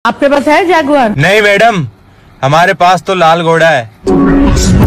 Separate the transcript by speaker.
Speaker 1: आपके पास है जैगुआर?
Speaker 2: नहीं मैडम, हमारे पास तो लाल घोड़ा है।